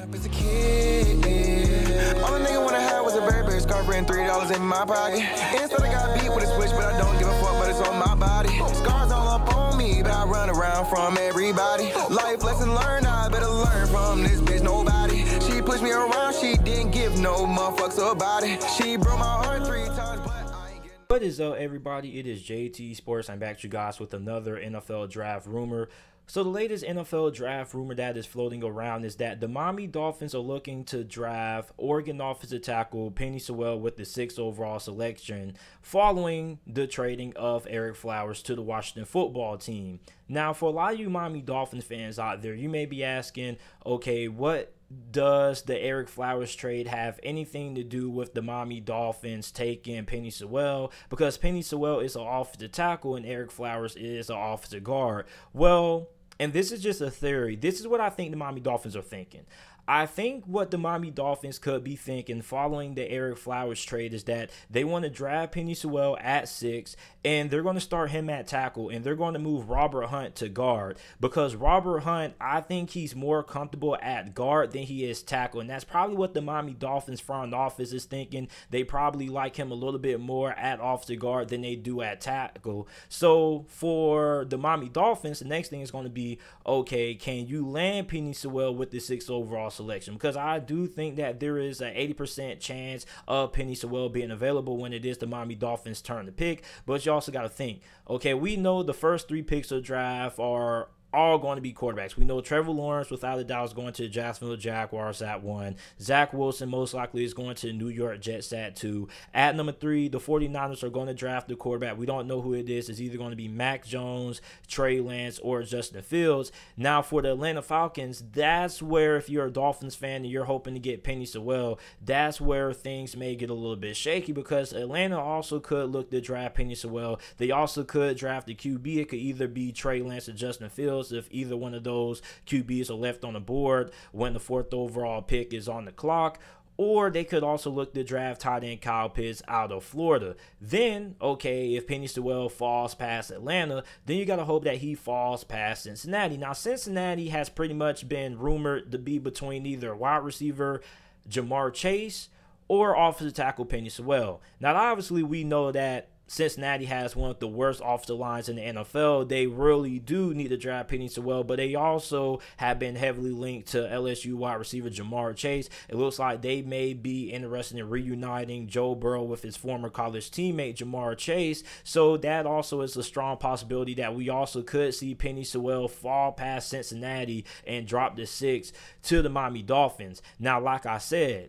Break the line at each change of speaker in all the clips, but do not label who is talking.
Up as a kid, yeah. All a nigga wanna have was a Burberry scarf and $3 in my pocket. Instead I got beat with a switch, but I don't give a fuck, but it's on my body. Scars all up on me, but I run around from everybody. Life lesson learned, I better learn from this bitch, nobody. She pushed me around, she didn't give no motherfucks about it. She broke my heart 3 times, but I ain't getting...
What is up, everybody? It is JT Sports. I'm back to you guys with another NFL draft rumor. So the latest NFL draft rumor that is floating around is that the Miami Dolphins are looking to draft Oregon offensive tackle Penei Sewell with the 6th overall selection following the trading of Ereck Flowers to the Washington football team. Now, for a lot of you Miami Dolphins fans out there, you may be asking, okay, what does the Ereck Flowers trade have anything to do with the Miami Dolphins taking Penei Sewell? Because Penei Sewell is an offensive tackle and Ereck Flowers is an offensive guard. Well, and this is just a theory. This is what I think the Miami Dolphins are thinking. I think what the Miami Dolphins could be thinking following the Ereck Flowers trade is that they want to draft Penei Sewell at 6, and they're going to start him at tackle, and they're going to move Robert Hunt to guard, because Robert Hunt, I think he's more comfortable at guard than he is tackle, and that's probably what the Miami Dolphins front office is thinking. They probably like him a little bit more at offensive guard than they do at tackle. So for the Miami Dolphins, the next thing is going to be, okay, can you land Penei Sewell with the 6th overall selection? Because I do think that there is an 80% chance of Penei Sewell being available when it is the Miami Dolphins' turn to pick. But you also got to think, okay, we know the first 3 picks of the draft are all going to be quarterbacks. We know Trevor Lawrence, without a doubt, is going to the Jacksonville Jaguars at 1. Zach Wilson most likely is going to the New York Jets at 2. At number 3, the 49ers are going to draft the quarterback. We don't know who it is. It's either going to be Mac Jones, Trey Lance, or Justin Fields. Now, for the Atlanta Falcons, that's where, if you're a Dolphins fan and you're hoping to get Penei Sewell, that's where things may get a little bit shaky, because Atlanta also could look to draft Penei Sewell. They also could draft the QB. It could either be Trey Lance or Justin Fields, if either one of those QBs are left on the board when the 4th overall pick is on the clock. Or they could also look to draft tight end Kyle Pitts out of Florida. Then, okay, if Penei Sewell falls past Atlanta, then you got to hope that he falls past Cincinnati. Now, Cincinnati has pretty much been rumored to be between either wide receiver Ja'Marr Chase or offensive tackle Penei Sewell. Now, obviously, we know that Cincinnati has one of the worst offensive lines in the NFL. They really do need to draft Penei Sewell, but they also have been heavily linked to LSU wide receiver Ja'Marr Chase. It looks like they may be interested in reuniting Joe Burrow with his former college teammate Ja'Marr Chase. So that also is a strong possibility that we also could see Penei Sewell fall past Cincinnati and drop the 6 to the Miami Dolphins. Now, like I said,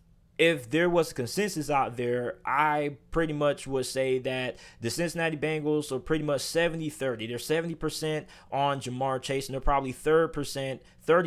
if there was consensus out there, I pretty much would say that the Cincinnati Bengals are pretty much 70-30. They're 70% on Ja'Marr Chase, and they're probably 30%,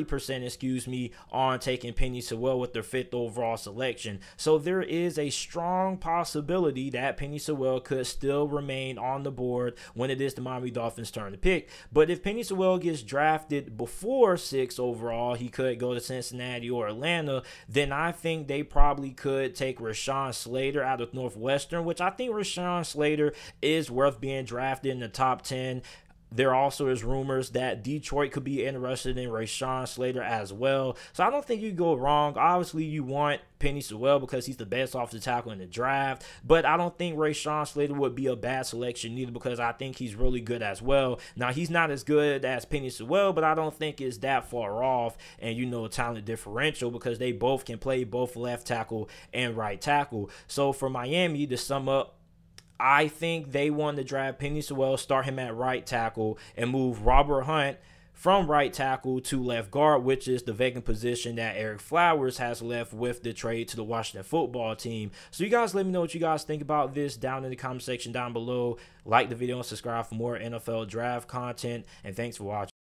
on taking Penei Sewell with their 5th overall selection. So there is a strong possibility that Penei Sewell could still remain on the board when it is the Miami Dolphins' turn to pick. But if Penei Sewell gets drafted before 6th overall, he could go to Cincinnati or Atlanta. Then I think they probably could take Rashawn Slater out of Northwestern, which I think Rashawn Slater is worth being drafted in the top 10. There also is rumors that Detroit could be interested in Rashawn Slater as well. So I don't think you go wrong. Obviously, you want Penei Sewell because he's the best offensive tackle in the draft. But I don't think Rashawn Slater would be a bad selection either, because I think he's really good as well. Now, he's not as good as Penei Sewell, but I don't think it's that far off. And, you know, talent differential, because they both can play both left tackle and right tackle. So for Miami, to sum up, I think they want to draft Penei Sewell, start him at right tackle, and move Robert Hunt from right tackle to left guard, which is the vacant position that Ereck Flowers has left with the trade to the Washington football team. So you guys let me know what you guys think about this down in the comment section down below. Like the video and subscribe for more NFL draft content, and thanks for watching.